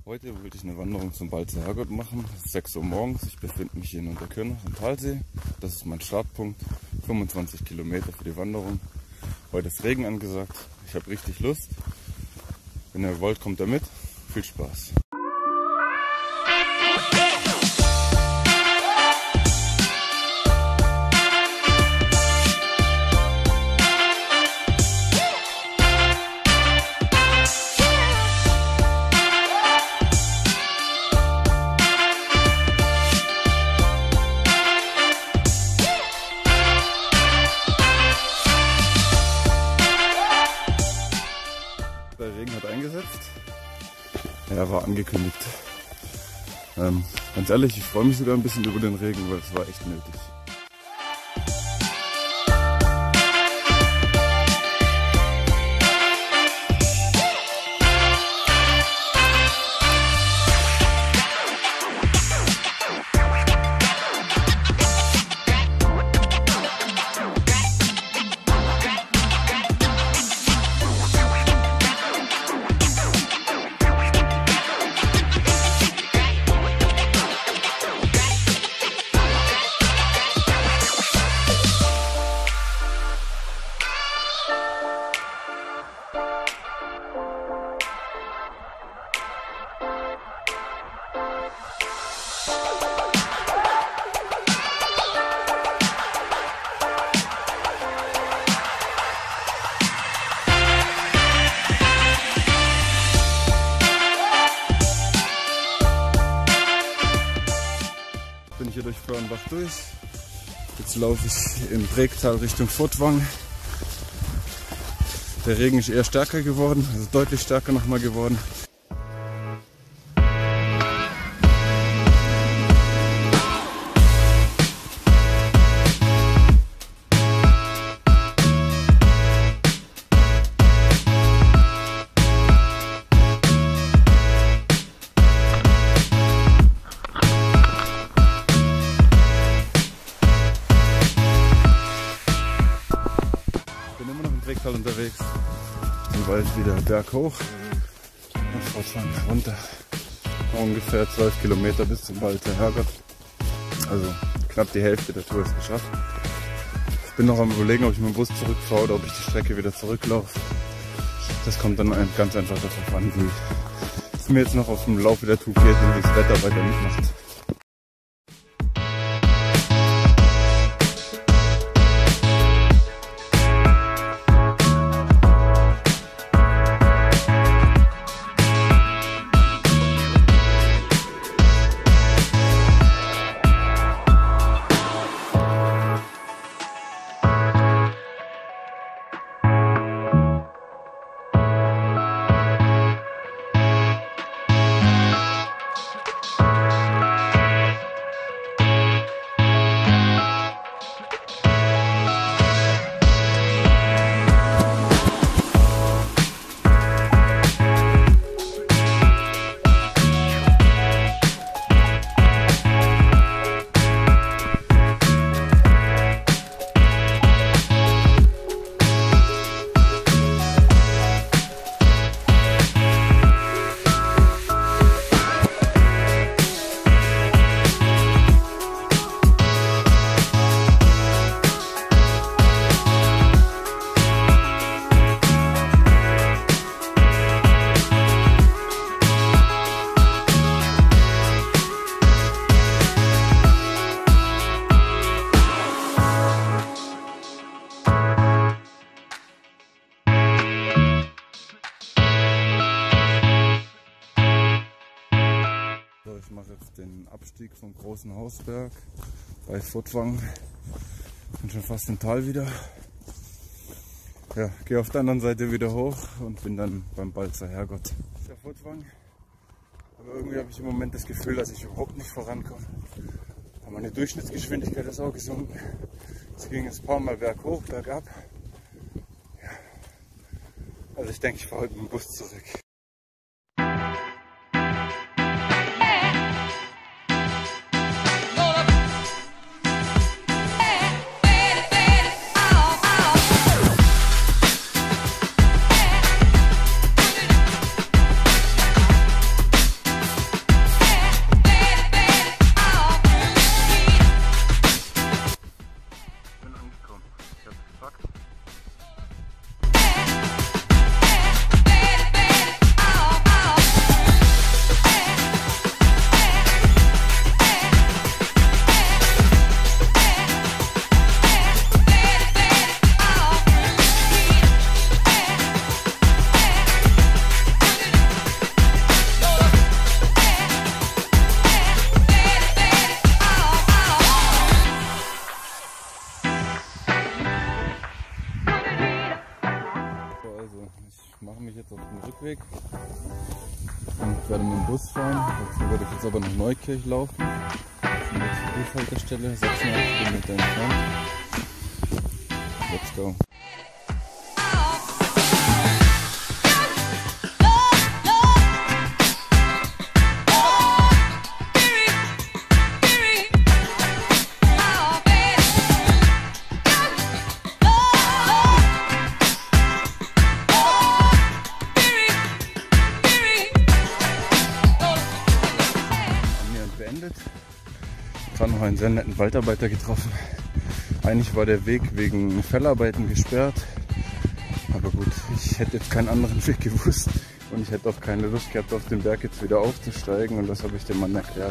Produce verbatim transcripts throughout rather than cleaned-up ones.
Heute wollte ich eine Wanderung zum Balzer Herrgott machen. Es ist sechs Uhr morgens. Ich befinde mich hier in Unterkirnach am Talsee. Das ist mein Startpunkt. fünfundzwanzig Kilometer für die Wanderung. Heute ist Regen angesagt. Ich habe richtig Lust. Wenn ihr wollt, kommt da mit. Viel Spaß. Der Regen hat eingesetzt. Er war angekündigt. Ähm, ganz ehrlich, ich freue mich sogar ein bisschen über den Regen, weil es war echt nötig. Bin ich hier durch Föhrenbach durch. Jetzt laufe ich im Bregtal Richtung Furtwangen. Der Regen ist eher stärker geworden, also deutlich stärker nochmal geworden. Bregtal unterwegs, den Wald wieder berghoch und Furtwangen runter. Ungefähr zwölf Kilometer bis zum Balzer Herrgott. Also knapp die Hälfte der Tour ist geschafft. Ich bin noch am Überlegen, ob ich mit dem Bus zurückfahre oder ob ich die Strecke wieder zurücklaufe. Das kommt dann ganz einfach darauf an, wie es mir jetzt noch auf dem Laufe der Tour geht und wie das Wetter weiter mitmacht. Ich mache jetzt den Abstieg vom Großen Hausberg bei Furtwangen. Bin schon fast im Tal wieder. Ja, gehe auf der anderen Seite wieder hoch und bin dann beim Balzer Herrgott. Der Furtwangen. Aber irgendwie habe ich im Moment das Gefühl, dass ich überhaupt nicht vorankomme. Aber meine Durchschnittsgeschwindigkeit ist auch gesunken. Es ging jetzt ein paar Mal berghoch, bergab. Ja. Also ich denke, ich fahre heute mit dem Bus zurück. Ich werde mit dem Bus fahren, dazu werde ich jetzt aber nach Neukirch laufen. Das ist die nächste Bushaltestelle, sechsundachtzig Kilometer entfernt. Let's go. Ich habe noch einen sehr netten Waldarbeiter getroffen. Eigentlich war der Weg wegen Fellarbeiten gesperrt, aber gut, ich hätte jetzt keinen anderen Weg gewusst und ich hätte auch keine Lust gehabt, auf den Berg jetzt wieder aufzusteigen, und das habe ich dem Mann erklärt.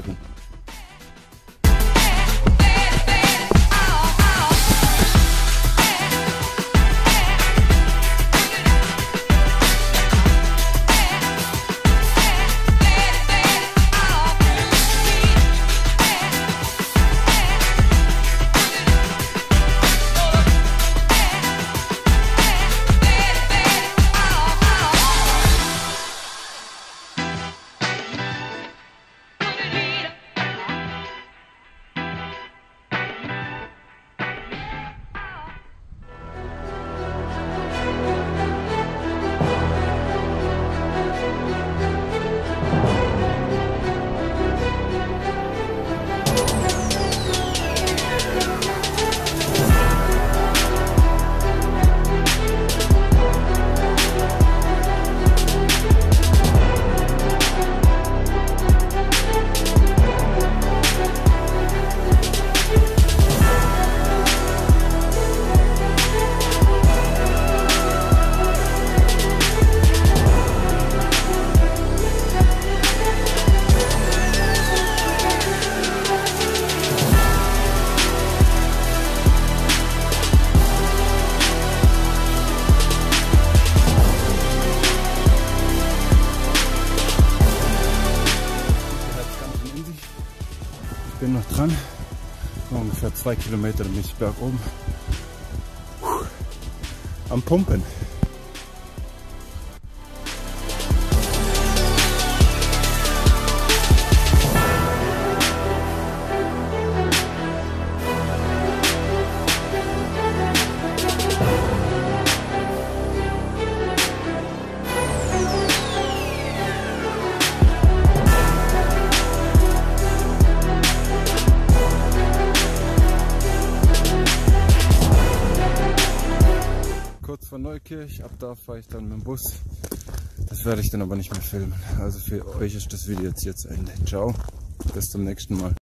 Ich bin noch dran, noch ungefähr zwei Kilometer, dann bin ich berg oben. Puh. Am Pumpen. Von Neukirch, ab da fahre ich dann mit dem Bus. Das werde ich dann aber nicht mehr filmen. Also für euch ist das Video jetzt hier zu Ende. Ciao, bis zum nächsten Mal.